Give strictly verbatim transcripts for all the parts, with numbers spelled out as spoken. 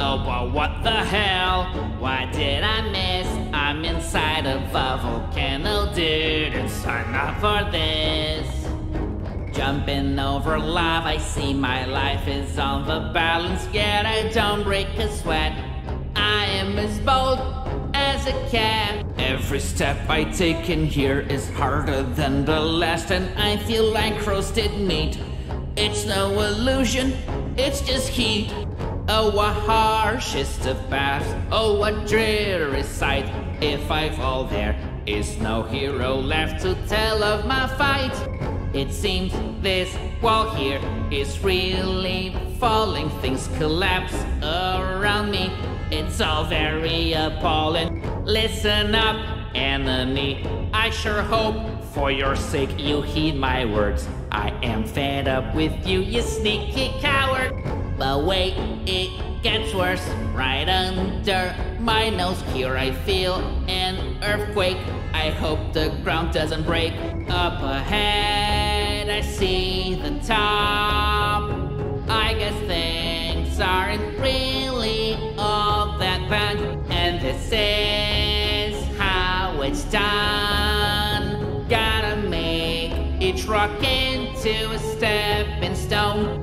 Oh, but what the hell? What did I miss? I'm inside of a volcano, didn't sign up for this. Jumping over lava, I see my life is on the balance, yet I don't break a sweat. I am as bold as a cat. Every step I take in here is harder than the last, and I feel like roasted meat. It's no illusion, it's just heat. Oh, what harshest of paths, oh, what dreary sight. If I fall, there is no hero left to tell of my fight. It seems this wall here is really falling. Things collapse around me. It's all very appalling. Listen up, enemy. I sure hope for your sake you heed my words. I am fed up with you, you sneaky coward. But wait, it gets worse. Right under my nose here I feel an earthquake. I hope the ground doesn't break. Up ahead I see the top. I guess things aren't really all that bad, and this is how it's done. Gotta make each rock into a stepping stone.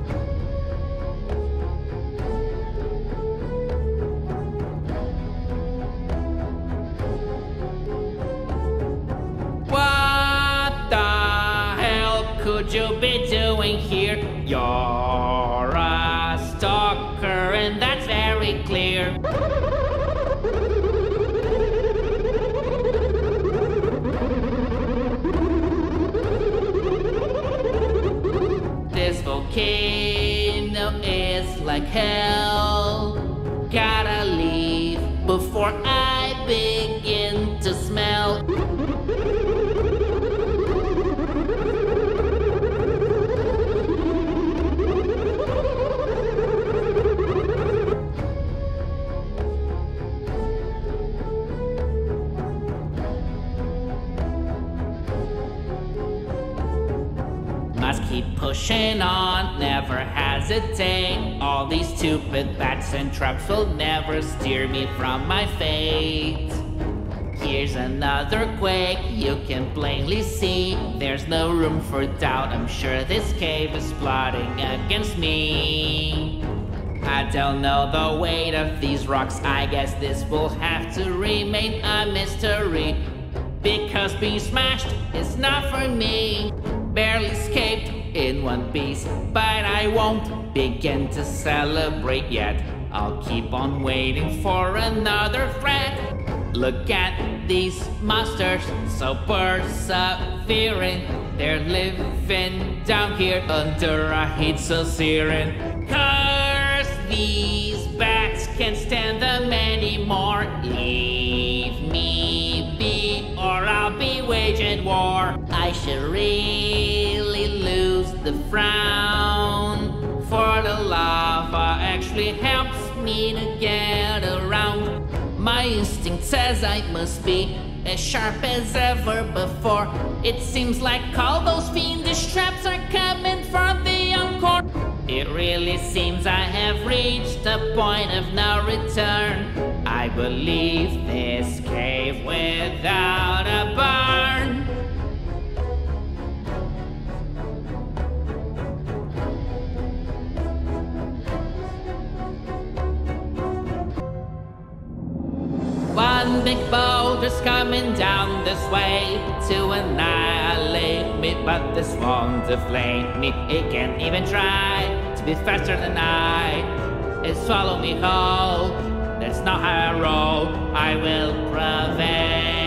Could you be doing here? You're a stalker, and that's very clear. This volcano is like hell. Gotta leave before I begin to smell. Must keep pushing on, never hesitate. All these stupid bats and traps will never steer me from my fate. Here's another quake, you can plainly see. There's no room for doubt, I'm sure this cave is plotting against me. I don't know the weight of these rocks, I guess this will have to remain a mystery. Because being smashed is not for me. Barely escaped in one piece, but I won't begin to celebrate yet. I'll keep on waiting for another threat. Look at these monsters, so persevering. They're living down here under a heat so searing. Curse these bats, can't stand them anymore. Leave me be, or I'll be waging war. I should really lose the frown, for the lava actually helps me to get around. My instinct says I must be as sharp as ever before. It seems like all those fiendish traps are coming for the encore. It really seems I have reached a point of no return. I believe this cave without a barn. One big boulder's coming down this way to annihilate me, but this won't deflate me. It can't even try to be faster than I. It swallowed me whole. That's not how I roll. I will prevail.